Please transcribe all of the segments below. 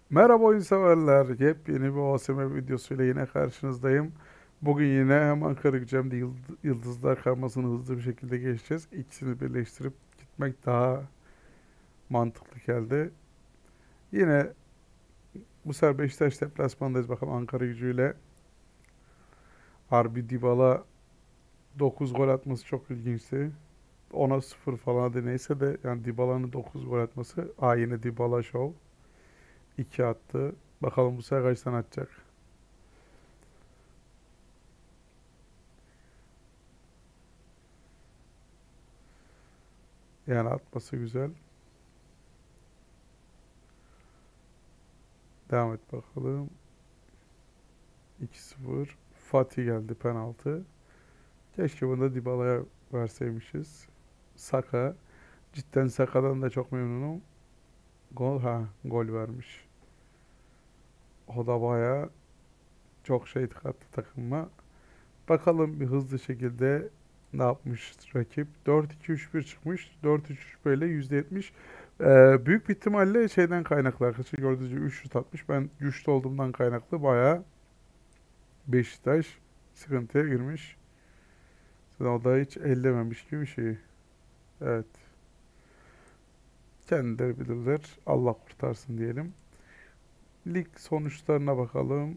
Merhaba oyun severler. Yepyeni bir OSM videosuyla yine karşınızdayım. Bugün yine hem Ankara Gücü'nde Yıldızlar Karması'nı hızlı bir şekilde geçeceğiz. İkisini birleştirip gitmek daha mantıklı geldi. Yine bu sefer Beşiktaş deplasmandayız. Bakalım Ankara Gücü'yle Harbi Dybala 9 gol atması çok ilginçti. 10'a 0 falan hadi neyse de yani Dybala'nın 9 gol atması. Yine Dybala Show. 2 attı. Bakalım bu sefer kaç tane atacak. Yani atması güzel. Devam et bakalım. 2-0. Fatih geldi penaltı. Keşke bunu da Dybala'ya verseymişiz. Saka. Cidden Saka'dan da çok memnunum. Gol vermiş. O da baya çok şey kattı takımıma. Bakalım bir hızlı şekilde ne yapmış rakip. 4-2-3-1 çıkmış. 4-3-3 böyle %70. Büyük bir ihtimalle şeyden kaynaklı arkadaşlar. Gördüğünüz gibi 3 şut atmış. Ben güçlü olduğumdan kaynaklı baya Beşiktaş sıkıntıya girmiş. O da hiç ellememiş gibi bir şey. Evet. Kendileri bilirler. Allah kurtarsın diyelim. Lig sonuçlarına bakalım.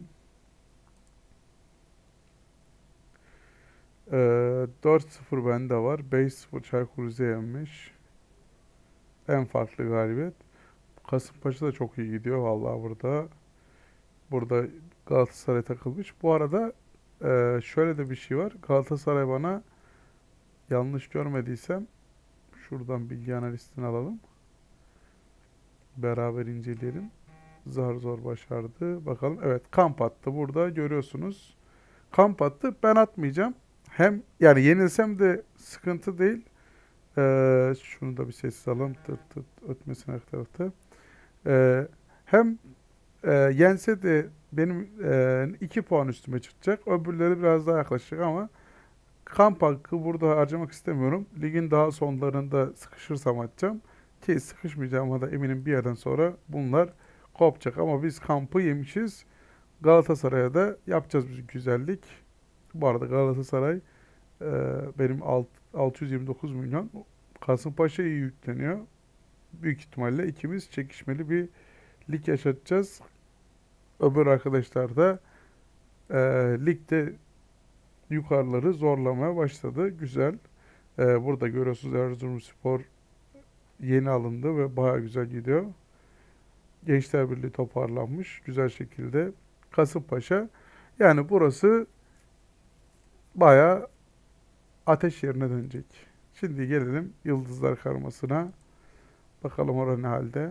4-0 bende var. 5-0 Çaykur Rize yenmiş. En farklı galibiyet. Kasımpaşa da çok iyi gidiyor vallahi burada. Burada Galatasaray takılmış. Bu arada şöyle de bir şey var. Galatasaray bana yanlış görmediysem şuradan bilgi analistini alalım. Beraber inceleyelim. Zar zor başardı. Bakalım. Evet, kamp attı. Burada görüyorsunuz. Kamp attı. Ben atmayacağım. Hem yani yenilsem de sıkıntı değil. Şunu da bir sessiz alalım. Tıt tıt ötmesin her tarafta. Hem yense de benim 2 puan üstüme çıkacak. Öbürleri biraz daha yaklaşacak ama kamp hakkı burada harcamak istemiyorum. Ligin daha sonlarında sıkışırsam atacağım. Ki sıkışmayacağıma da eminim bir yerden sonra bunlar kopacak. Ama biz kampı yemişiz. Galatasaray'a da yapacağız bir güzellik. Bu arada Galatasaray e, benim 629 milyon. Kasımpaşa iyi yükleniyor. Büyük ihtimalle ikimiz çekişmeli bir lig yaşatacağız. Öbür arkadaşlar da e, ligde yukarıları zorlamaya başladı. Güzel. Burada görüyorsunuz Erzurumspor yeni alındı ve baya güzel gidiyor. Gençler Birliği toparlanmış güzel şekilde. Kasımpaşa. Yani burası baya ateş yerine dönecek. Şimdi gelelim Yıldızlar Karması'na. Bakalım orada ne halde.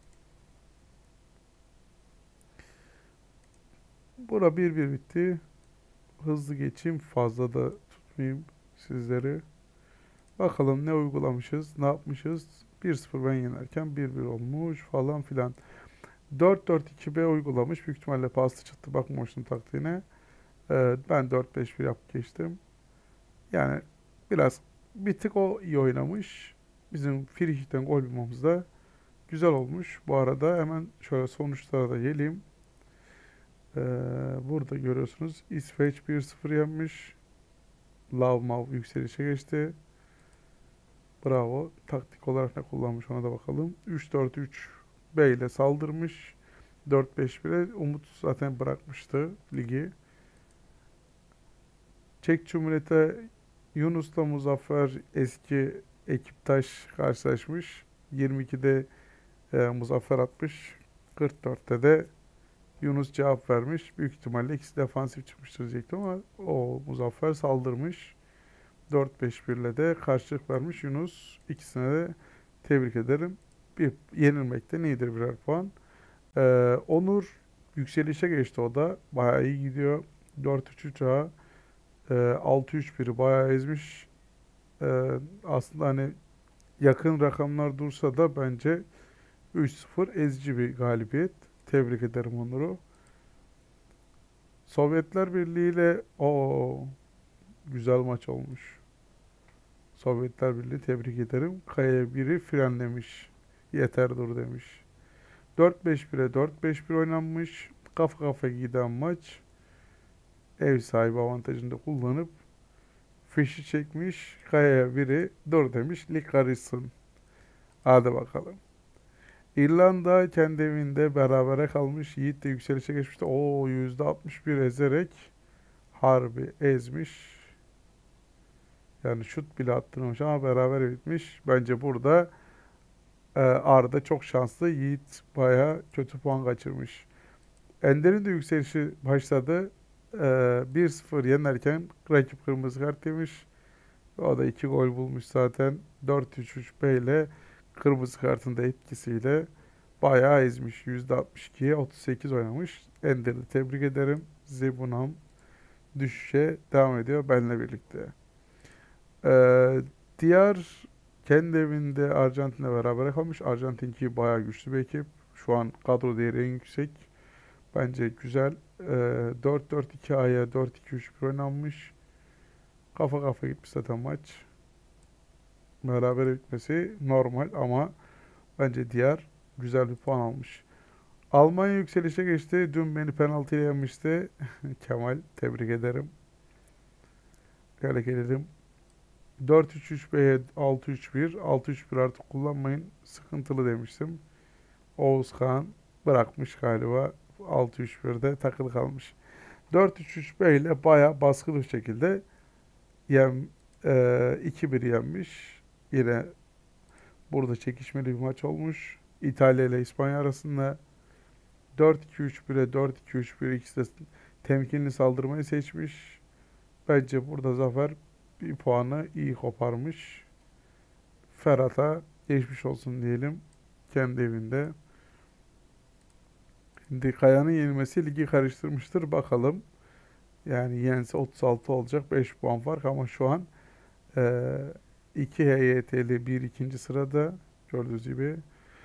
Bura 1-1 bitti. Hızlı geçeyim. Fazla da tutmayayım sizleri. Bakalım ne uygulamışız, ne yapmışız. 1-0 ben yenerken 1-1 olmuş falan filan. 4-4-2-B uygulamış. Büyük ihtimalle pasta çıktı. Bakmamıştım taktiğine. Ben 4-5-1 yapıp geçtim. Yani biraz bir tık o iyi oynamış. Bizim frikikten gol bulmamız da güzel olmuş. Bu arada hemen şöyle sonuçlara da geleyim. Ee, Burada görüyorsunuz İsveç 1-0 yenmiş. Lavmav yükselişe geçti. Bravo. Taktik olarak ne kullanmış ona da bakalım. 3-4-3 B ile saldırmış. 4-5-1'e Umut zaten bırakmıştı ligi. Çek Cumhuriyeti Yunus'la Muzaffer eski ekiptaş karşılaşmış. 22'de Muzaffer atmış. 44'te de Yunus cevap vermiş. Büyük ihtimalle ikisi defansif çıkmıştır diyecektim ama o Muzaffer saldırmış. 4-5-1 ile de karşılık vermiş Yunus. İkisine de tebrik ederim. Bir yenilmekten iyidir birer puan. Onur yükselişe geçti o da. Bayağı iyi gidiyor. 4-3-3 A. 6-3-1'i bayağı ezmiş. Aslında hani yakın rakamlar dursa da bence 3-0 ezici bir galibiyet. Tebrik ederim Onur'u. Sovyetler Birliği ile o güzel maç olmuş. Sovyetler Birliği tebrik ederim. Kaya biri frenlemiş. Yeter dur demiş. 4-5-1'e 4-5-1 oynanmış. Kafa kafaya giden maç. Ev sahibi avantajını da kullanıp fişi çekmiş. Kaya'ya biri dur demiş. Lig karışsın. Hadi bakalım. İrlanda kendi evinde berabere kalmış. Yiğit de yükselişe geçmişti. Oo, %61 ezerek harbi ezmiş. Yani şut bile attırmamış ama beraber bitmiş. Bence burada Arda çok şanslı. Yiğit baya kötü puan kaçırmış. Ender'in de yükselişi başladı. 1-0 yenerken rakip kırmızı kart yemiş. O da 2 gol bulmuş zaten. 4-3-3 ile kırmızı kartın da etkisiyle bayağı ezmiş. %62'ye 38 oynamış. Ender'i tebrik ederim. Zebunam düşüşe devam ediyor benimle birlikte. Ee, diğer kendi evinde Arjantin'le beraber kalmış. Arjantin'ki bayağı güçlü bir ekip. Şu an kadro değeri en yüksek. Bence güzel. 4-4-2'ye 4-2-3-1 oynanmış. Kafa kafa gitmiş zaten maç. Beraber bitmesi normal ama bence diğer güzel bir puan almış. Almanya yükselişe geçti. Dün beni penaltıyla yenmişti. Kemal tebrik ederim. Şöyle gelelim. 4-3-3-B'ye 6-3-1. 6-3-1 artık kullanmayın. Sıkıntılı demiştim. Oğuzhan bırakmış galiba. 6-3-1'de takılı kalmış. 4-3-3-B ile bayağı baskılı bir şekilde yem, 2-1 yenmiş. Yine burada çekişmeli bir maç olmuş. İtalya ile İspanya arasında 4-2-3-1'e 4-2-3-1 ikisi de temkinli saldırmayı seçmiş. Bence burada Zafer bir puanı iyi koparmış. Ferhat'a geçmiş olsun diyelim. Kendi evinde. Şimdi Kaya'nın yenilmesi ligi karıştırmıştır. Bakalım. Yani yense 36 olacak. 5 puan fark ama şu an 2 HYT'li bir ikinci sırada. Gördüğünüz gibi.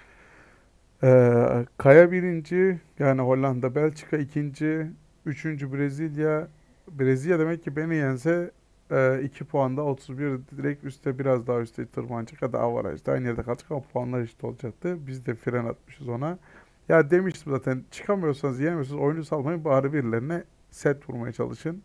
Kaya birinci. Yani Hollanda, Belçika ikinci. Üçüncü Brezilya. Brezilya demek ki beni yense 2 puanda 31 direkt üstte biraz daha üstte tırmanacak ya da avarajda aynı yerde kalacak ama puanlar eşit olacaktı. Biz de fren atmışız ona. Ya demiştim zaten çıkamıyorsanız yenemiyorsanız oyunu salmayın bari birilerine set vurmaya çalışın.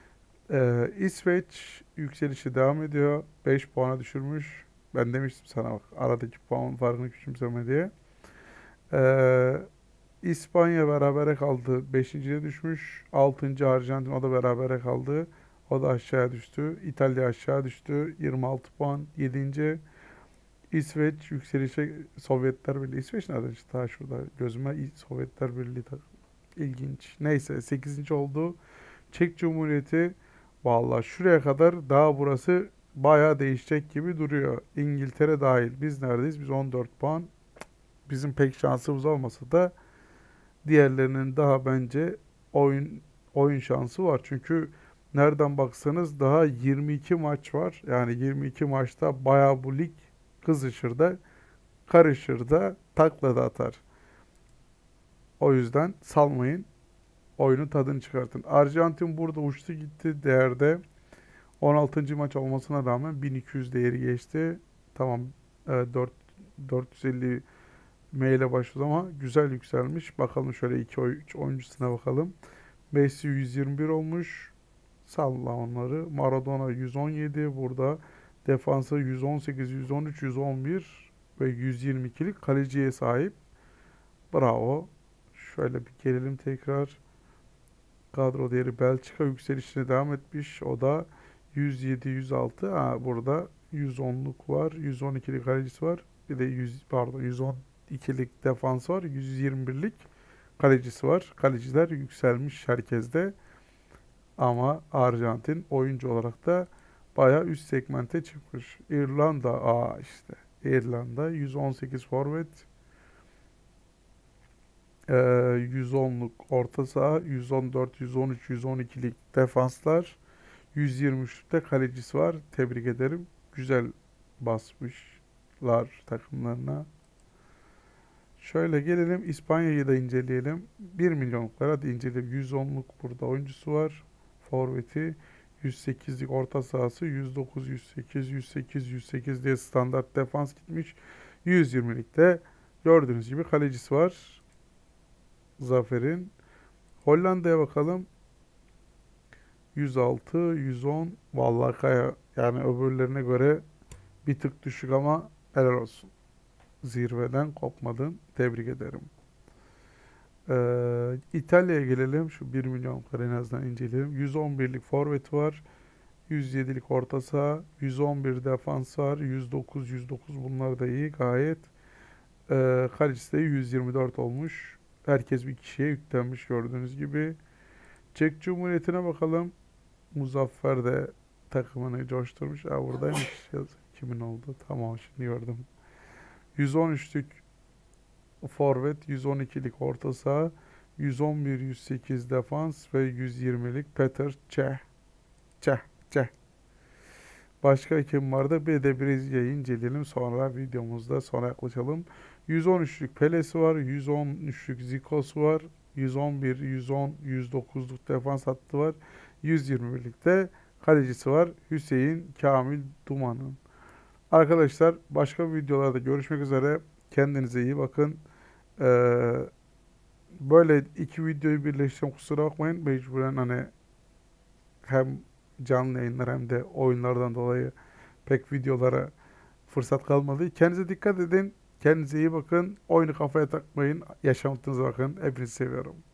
İsveç yükselişi devam ediyor. 5 puana düşürmüş. Ben demiştim sana bak aradaki puan farkını küçümseme diye. Ee, İspanya berabere kaldı. 5.'ye düşmüş. 6. Arjantin o da berabere kaldı. O da aşağıya düştü. İtalya aşağı düştü. 26 puan. 7. İsveç yükselişe Sovyetler Birliği. İsveç nereden çıktı? Daha şurada gözüme Sovyetler Birliği ilginç. Neyse 8. oldu. Çek Cumhuriyeti vallahi şuraya kadar daha burası bayağı değişecek gibi duruyor. İngiltere dahil. Biz neredeyiz? Biz 14 puan. Bizim pek şansımız olmasa da diğerlerinin daha bence oyun şansı var. Çünkü nereden baksanız daha 22 maç var. Yani 22 maçta bayağı bu lig kızışır da karışır da takla da atar. O yüzden salmayın. Oyunun tadını çıkartın. Arjantin burada uçtu gitti değerde. 16. maç olmasına rağmen 1200 değeri geçti. Tamam 450 M ile başladı ama güzel yükselmiş. Bakalım şöyle 2 oyuncusuna bakalım. Messi 121 olmuş. Salla onları. Maradona 117. Burada defansı 118, 113, 111 ve 122'lik kaleciye sahip. Bravo. Şöyle bir gelelim tekrar. Kadro değeri Belçika yükselişine devam etmiş. O da 107, 106. Ha, burada 110'luk var. 112'lik kalecisi var. Bir de 112'lik defans var. 121'lik kalecisi var. Kaleciler yükselmiş herkeste. Ama Arjantin oyuncu olarak da bayağı üst segmente çıkmış. İrlanda, işte. İrlanda 118 forvet, 110'luk orta saha, 114, 113, 112'lik defanslar, 123'lükte kalecisi var. Tebrik ederim. Güzel basmışlar takımlarına. Şöyle gelelim İspanya'yı da inceleyelim. 1 milyonluklara hadi inceleyelim. 110'luk burada oyuncusu var. Forveti 108'lik orta sahası 109, 108, 108, 108 diye standart defans gitmiş. 120'likte Gördüğünüz gibi kalecisi var. Zafer'in. Hollanda'ya bakalım. 106, 110. Vallahi kaya yani öbürlerine göre bir tık düşük ama helal olsun. Zirveden kopmadın. Tebrik ederim. İtalya'ya gelelim. Şu 1 milyon en azından inceleyelim. 111'lik forvet var. 107'lik orta saha. 111 defans var. 109, 109 bunlar da iyi gayet. Kalecisi de 124 olmuş. Herkes bir kişiye yüklenmiş gördüğünüz gibi. Çek Cumhuriyeti'ne bakalım. Muzaffer de takımını coşturmuş. Aa, buradaymış. Kimin oldu? Tamam şimdi gördüm. 113'lük forvet, 112'lik orta saha, 111, 108 defans ve 120'lik Peter Cech. Cech, Cech. Başka kim vardı? Bir de Brezilya'yı inceleyelim. Sonra videomuzda sona yaklaşalım. 113'lük Pelesi var. 113'lük Zikos var. 111, 110, 109'luk defans hattı var. 121'likte kalecisi var. Hüseyin Kamil Duman'ın. Arkadaşlar başka videolarda görüşmek üzere. Kendinize iyi bakın. Ee, Böyle iki videoyu birleştirdim, kusura bakmayın. Mecburen hani hem canlı yayınlar hem de oyunlardan dolayı pek videolara fırsat kalmadı. Kendinize dikkat edin. Kendinize iyi bakın. Oyunu kafaya takmayın. Yaşantınıza bakın. Hepinizi seviyorum.